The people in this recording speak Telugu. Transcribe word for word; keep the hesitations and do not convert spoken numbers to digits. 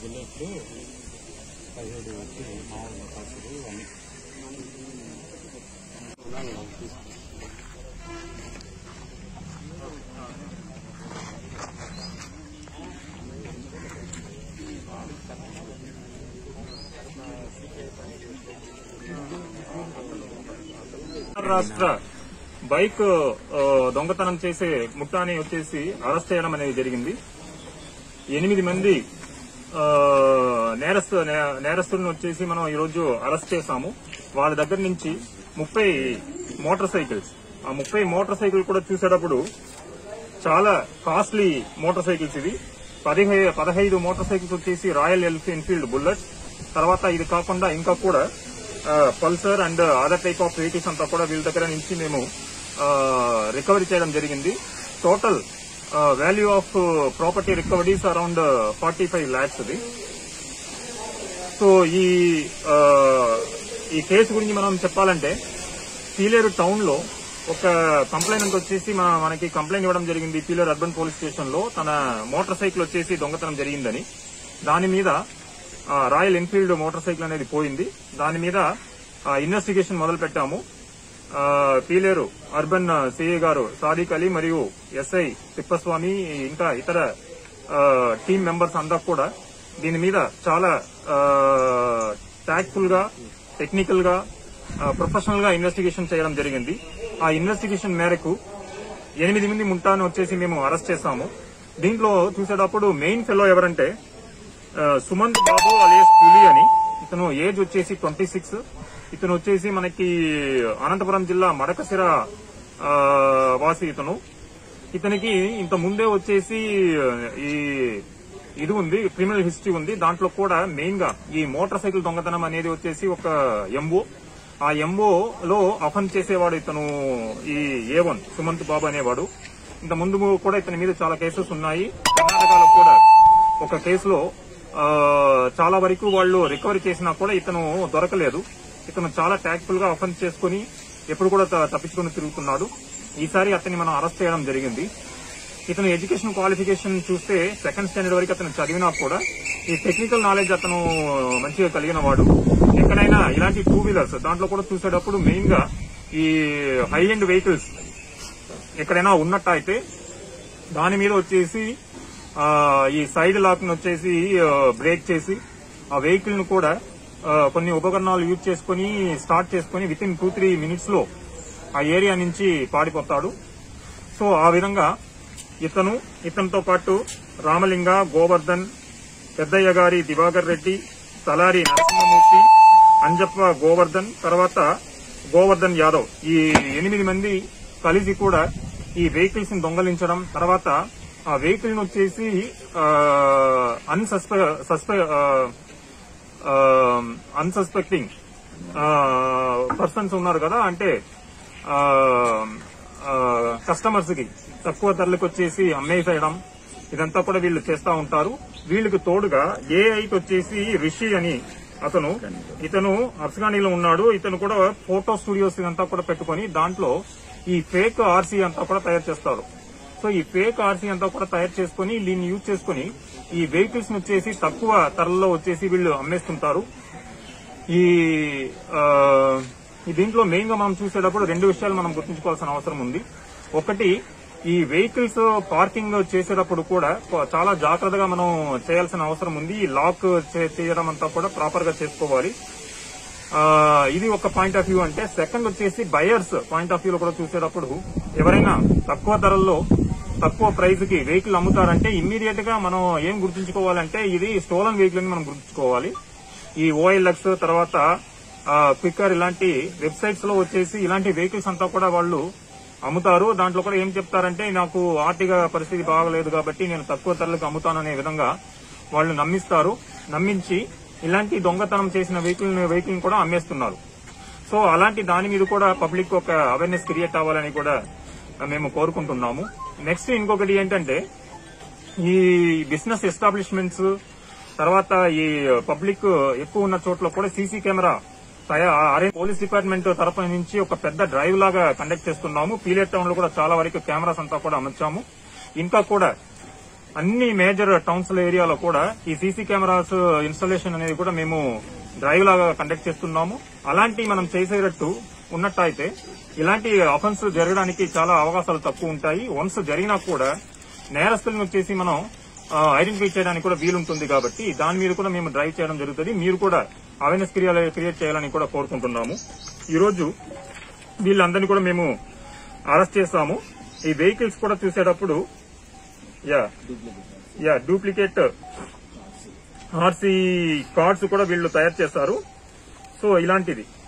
బుల్లెట్లు పదిహేడు వచ్చి మామూలు కాసులు అన్నీ రాష్ట్ర బైక్ దొంగతనం చేసే ముఠాని వచ్చేసి అరెస్ట్ చేయడం అనేది జరిగింది. ఎనిమిది మంది నేరస్తు నేరస్తులను వచ్చేసి మనం ఈ రోజు అరెస్ట్ చేశాము. వాళ్ళ దగ్గర నుంచి ముప్పై మోటార్ సైకిల్స్ ఆ ముప్పై మోటార్ సైకిల్ కూడా చూసేటప్పుడు చాలా కాస్ట్లీ మోటార్ సైకిల్స్ ఇవి. పదిహై పదహైదు మోటార్ సైకిల్స్ వచ్చేసి రాయల్ ఎన్ఫీల్డ్ బుల్లెట్. తర్వాత ఇది కాకుండా ఇంకా కూడా Pulsar and other type of vehicles అంతా కూడా వీళ్ళ దగ్గర నుంచి మేము రికవరీ చేయడం జరిగింది. Total value of property recoveries around forty five lakhs ఇది. సో ఈ ఈ కేసు గురించి మనం చెప్పాలంటే పీలేరు టౌన్ లో ఒక కంప్లైంట్ వచ్చేసి మనకి కంప్లైంట్ ఇవ్వడం జరిగింది. పీలేరు అర్బన్ పోలీస్ స్టేషన్ లో తన మోటార్ సైకిల్ వచ్చేసి దొంగతనం జరిగిందని. దాని మీద రాయల్ ఎన్ఫీల్డ్ మోటార్ సైకిల్ అనేది పోయింది. దాని మీద ఇన్వెస్టిగేషన్ మొదలు పెట్టాము. పీలేరు అర్బన్ సిఐ గారు సాదిక్ అలీ మరియు ఎస్ఐ తిప్పస్వామి ఇంకా ఇతర టీం మెంబర్స్ అంతా కూడా దీని మీద చాలా టాక్ట్ఫుల్ గా టెక్నికల్ గా ప్రొఫెషనల్ గా ఇన్వెస్టిగేషన్ చేయడం జరిగింది. ఆ ఇన్వెస్టిగేషన్ మేరకు ఎనిమిది మంది ముఠాను వచ్చేసి మేము అరెస్ట్ చేశాము. దీంట్లో చూసేటప్పుడు మెయిన్ ఫెలో ఎవరంటే సుమంత్ బాబు అలియాస్ పులి అని. ఇతను ఏజ్ వచ్చేసి ట్వంటీ సిక్స్. ఇతను వచ్చేసి మనకి అనంతపురం జిల్లా మడకసిర వాసి ఇతను. ఇతనికి ఇంత ముందే వచ్చేసి ఈ ఇది ఉంది, క్రిమినల్ హిస్టరీ ఉంది. దాంట్లో కూడా మెయిన్ గా ఈ మోటార్ సైకిల్ దొంగతనం అనేది వచ్చేసి ఒక ఎంఓ. ఆ ఎంఓ లో అఫెన్స్ చేసేవాడు ఇతను ఈ ఏ వన్ సుమంత్ బాబు అనేవాడు. ఇంత ముందు కూడా ఇతని మీద చాలా కేసెస్ ఉన్నాయి. కర్ణాటకలో కూడా ఒక కేసులో చాలా వరకు వాళ్ళు రికవరీ చేసినా కూడా ఇతను దొరకలేదు. ఇతను చాలా ట్యాక్ట్ఫుల్ గా అఫెన్స్ చేసుకుని ఎప్పుడు కూడా తప్పించుకుని తిరుగుతున్నాడు. ఈసారి అతన్ని మనం అరెస్ట్ చేయడం జరిగింది. ఇతను ఎడ్యుకేషన్ క్వాలిఫికేషన్ చూస్తే సెకండ్ స్టాండర్డ్ వరకు అతను చదివినా కూడా ఈ టెక్నికల్ నాలెడ్జ్ అతను మంచిగా కలిగిన వాడు. ఎక్కడైనా ఇలాంటి టూ వీలర్స్ దాంట్లో కూడా చూసేటప్పుడు మెయిన్ గా ఈ హై ఎండ్ వెహికల్స్ ఎక్కడైనా ఉన్నట్టు అయితే దాని మీద వచ్చేసి ఈ సైడ్ లాక్ ను వచ్చేసి బ్రేక్ చేసి ఆ వెహికల్ ను కూడా కొన్ని ఉపకరణాలు యూజ్ చేసుకుని స్టార్ట్ చేసుకుని with in two three minutes లో ఆ ఏరియా నుంచి పారిపోతాడు. సో ఆ విధంగా ఇతను ఇతనితో పాటు రామలింగ, గోవర్ధన్, పెద్దయ్య గారి దివాకర్ రెడ్డి, తలారి నరసింహమూర్తి, అంజప్ప గోవర్ధన్, తర్వాత గోవర్ధన్ యాదవ్ ఈ ఎనిమిది మంది కలిసి కూడా ఈ వెహికల్స్ ని దొంగలించడం, తర్వాత ఆ వెహికల్ ను వచ్చేసి అన్సస్పె సస్పె అన్సస్పెక్టింగ్ పర్సన్స్ ఉన్నారు కదా, అంటే కస్టమర్స్ కి తక్కువ ధరలకు వచ్చేసి అమ్మేసేయడం, ఇదంతా కూడా వీళ్ళు చేస్తా ఉంటారు. వీళ్ళకి తోడుగా ఏఐకి వచ్చేసి రిషి అని అతను ఇతను అఫ్ఘానీలో ఉన్నాడు. ఇతను కూడా ఫోటో స్టూడియోస్ ఇదంతా కూడా పెట్టుకుని దాంట్లో ఈ ఫేక్ ఆర్సీ అంతా కూడా తయారు చేస్తారు. సో ఈ ఫేక్ ఆర్సీ అంతా కూడా తయారు చేసుకుని దీన్ని యూజ్ చేసుకుని ఈ వెహికల్స్ ను వచ్చేసి తక్కువ ధరల్లో వచ్చేసి వీళ్ళు అమ్మేస్తుంటారు. ఈ దీంట్లో మెయిన్ గా మనం చూసేటప్పుడు రెండు విషయాలు మనం గుర్తుంచుకోవాల్సిన అవసరం ఉంది. ఒకటి, ఈ వెహికల్స్ పార్కింగ్ చేసేటప్పుడు కూడా చాలా జాగ్రత్తగా మనం చేయాల్సిన అవసరం ఉంది. ఈ లాక్ చేయడం అంతా కూడా ప్రాపర్ గా చేసుకోవాలి. ఇది ఒక పాయింట్ ఆఫ్ వ్యూ. అంటే సెకండ్ వచ్చేసి బయర్స్ పాయింట్ ఆఫ్ వ్యూలో కూడా చూసేటప్పుడు ఎవరైనా తక్కువ ధరల్లో తక్కువ ప్రైస్ కి వెహికల్ అమ్ముతారంటే ఇమ్మీడియట్ గా మనం ఏం గుర్తుంచుకోవాలంటే ఇది స్టోలన్ వెహికల్ అని మనం గుర్తుంచుకోవాలి. ఈ ఓఎల్ఎక్స్ తర్వాత క్విక్కర్ ఇలాంటి వెబ్సైట్స్ లో వచ్చేసి ఇలాంటి వెహికల్స్ అంతా కూడా వాళ్ళు అమ్ముతారు. దాంట్లో కూడా ఏం చెప్తారంటే నాకు ఆర్థిక పరిస్థితి బాగలేదు కాబట్టి నేను తక్కువ ధరలకు అమ్ముతాననే విధంగా వాళ్ళు నమ్మిస్తారు. నమ్మించి ఇలాంటి దొంగతనం చేసిన వెహికల్ వెహికల్ కూడా అమ్మేస్తున్నారు. సో అలాంటి దాని మీద కూడా పబ్లిక్ ఒక అవేర్నెస్ క్రియేట్ అవ్వాలని కూడా మేము కోరుకుంటున్నాము. నెక్స్ట్ ఇంకొకటి ఏంటంటే ఈ బిజినెస్ ఎస్టాబ్లిష్మెంట్స్ తర్వాత ఈ పబ్లిక్ ఎక్కువ ఉన్న చోట్ల కూడా సీసీ కెమెరా పోలీస్ డిపార్ట్మెంట్ తరఫు నుంచి ఒక పెద్ద డ్రైవ్ లాగా కండక్ట్ చేస్తున్నాము. పీలేరు టౌన్ లో కూడా చాలా వరకు కెమెరాస్ అంతా కూడా అమర్చాము. ఇంకా కూడా అన్ని మేజర్ టౌన్స్ ఏరియాలో కూడా ఈ సీసీ కెమెరాస్ ఇన్స్టాలేషన్ అనేది కూడా మేము డ్రైవ్ లాగా కండక్ట్ చేస్తున్నాము. అలాంటి మనం చేసేటట్టు ఉన్నట్టయితే ఇలాంటి అఫెన్స్ జరగడానికి చాలా అవకాశాలు తక్కువ ఉంటాయి. వన్స్ జరిగినా కూడా నేరస్తులను వచ్చేసి మనం ఐడెంటిఫై చేయడానికి కూడా వీలుంటుంది. కాబట్టి దాని మీద కూడా మేము డ్రైవ్ చేయడం జరుగుతుంది. మీరు కూడా అవేర్నెస్ క్రియేట్ చేయాలని కూడా కోరుకుంటున్నాము. ఈ రోజు వీళ్ళందరినీ కూడా మేము అరెస్ట్ చేస్తాము. ఈ వెహికల్స్ కూడా చూసేటప్పుడు యా యా డూప్లికేట్ ఆర్సీ కార్డ్స్ కూడా వీళ్ళు తయారు చేస్తారు. సో ఇలాంటిది